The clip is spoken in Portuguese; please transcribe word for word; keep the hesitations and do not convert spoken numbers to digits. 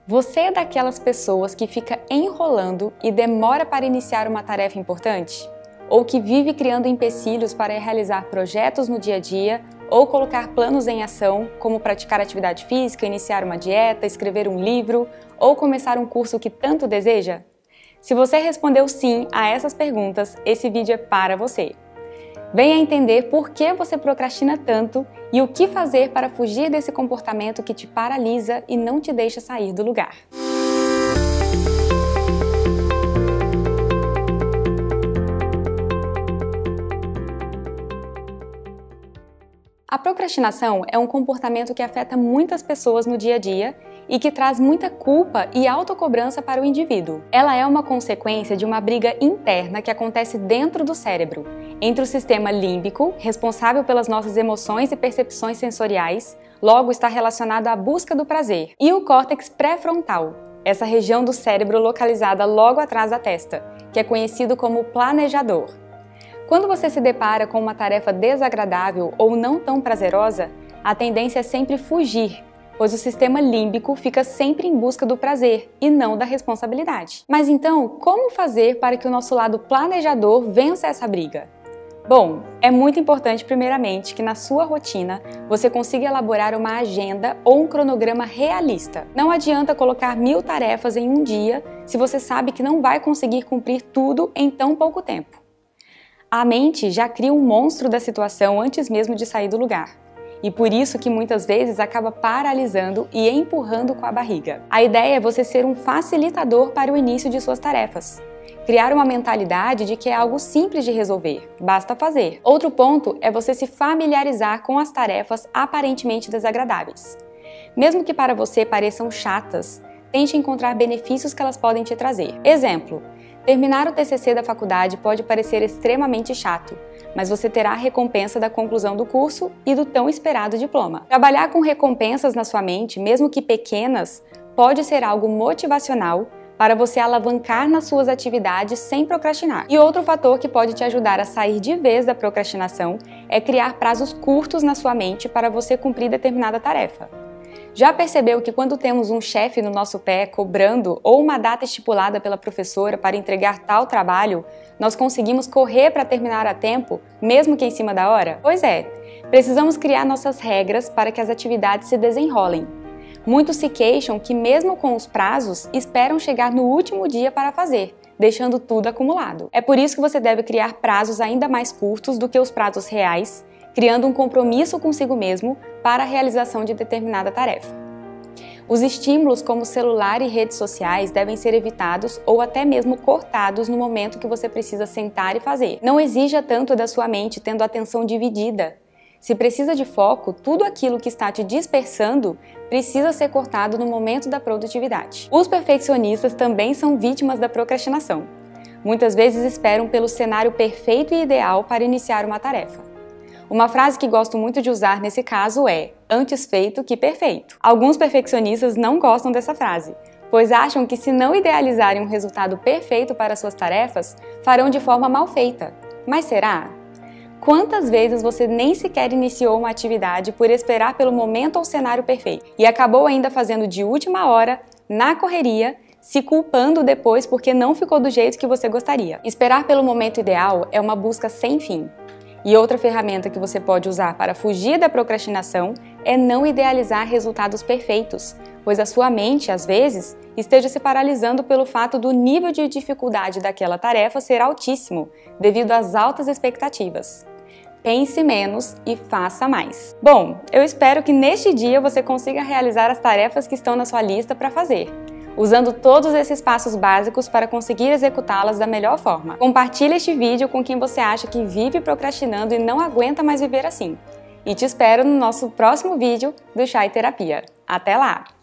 Você é daquelas pessoas que fica enrolando e demora para iniciar uma tarefa importante? Ou que vive criando empecilhos para realizar projetos no dia a dia ou colocar planos em ação, como praticar atividade física, iniciar uma dieta, escrever um livro ou começar um curso que tanto deseja? Se você respondeu sim a essas perguntas, esse vídeo é para você. Venha entender por que você procrastina tanto e o que fazer para fugir desse comportamento que te paralisa e não te deixa sair do lugar. A procrastinação é um comportamento que afeta muitas pessoas no dia a dia e que traz muita culpa e autocobrança para o indivíduo. Ela é uma consequência de uma briga interna que acontece dentro do cérebro, entre o sistema límbico, responsável pelas nossas emoções e percepções sensoriais, logo está relacionado à busca do prazer, e o córtex pré-frontal, essa região do cérebro localizada logo atrás da testa, que é conhecido como planejador. Quando você se depara com uma tarefa desagradável ou não tão prazerosa, a tendência é sempre fugir, pois o sistema límbico fica sempre em busca do prazer e não da responsabilidade. Mas então, como fazer para que o nosso lado planejador vença essa briga? Bom, é muito importante primeiramente que na sua rotina você consiga elaborar uma agenda ou um cronograma realista. Não adianta colocar mil tarefas em um dia se você sabe que não vai conseguir cumprir tudo em tão pouco tempo. A mente já cria um monstro da situação antes mesmo de sair do lugar. E por isso que muitas vezes acaba paralisando e empurrando com a barriga. A ideia é você ser um facilitador para o início de suas tarefas. Criar uma mentalidade de que é algo simples de resolver, basta fazer. Outro ponto é você se familiarizar com as tarefas aparentemente desagradáveis. Mesmo que para você pareçam chatas, tente encontrar benefícios que elas podem te trazer. Exemplo: terminar o T C C da faculdade pode parecer extremamente chato, mas você terá a recompensa da conclusão do curso e do tão esperado diploma. Trabalhar com recompensas na sua mente, mesmo que pequenas, pode ser algo motivacional para você alavancar nas suas atividades sem procrastinar. E outro fator que pode te ajudar a sair de vez da procrastinação é criar prazos curtos na sua mente para você cumprir determinada tarefa. Já percebeu que quando temos um chefe no nosso pé cobrando ou uma data estipulada pela professora para entregar tal trabalho, nós conseguimos correr para terminar a tempo, mesmo que em cima da hora? Pois é, precisamos criar nossas regras para que as atividades se desenrolem. Muitos se queixam que mesmo com os prazos, esperam chegar no último dia para fazer, deixando tudo acumulado. É por isso que você deve criar prazos ainda mais curtos do que os prazos reais, criando um compromisso consigo mesmo para a realização de determinada tarefa. Os estímulos como celular e redes sociais devem ser evitados ou até mesmo cortados no momento que você precisa sentar e fazer. Não exija tanto da sua mente tendo a atenção dividida. Se precisa de foco, tudo aquilo que está te dispersando precisa ser cortado no momento da produtividade. Os perfeccionistas também são vítimas da procrastinação. Muitas vezes esperam pelo cenário perfeito e ideal para iniciar uma tarefa. Uma frase que gosto muito de usar nesse caso é: antes feito que perfeito. Alguns perfeccionistas não gostam dessa frase, pois acham que se não idealizarem um resultado perfeito para suas tarefas, farão de forma mal feita. Mas será? Quantas vezes você nem sequer iniciou uma atividade por esperar pelo momento ou cenário perfeito e acabou ainda fazendo de última hora, na correria, se culpando depois porque não ficou do jeito que você gostaria? Esperar pelo momento ideal é uma busca sem fim. E outra ferramenta que você pode usar para fugir da procrastinação é não idealizar resultados perfeitos, pois a sua mente, às vezes, esteja se paralisando pelo fato do nível de dificuldade daquela tarefa ser altíssimo, devido às altas expectativas. Pense menos e faça mais. Bom, eu espero que neste dia você consiga realizar as tarefas que estão na sua lista para fazer, usando todos esses passos básicos para conseguir executá-las da melhor forma. Compartilhe este vídeo com quem você acha que vive procrastinando e não aguenta mais viver assim. E te espero no nosso próximo vídeo do Chá e Terapia. Até lá!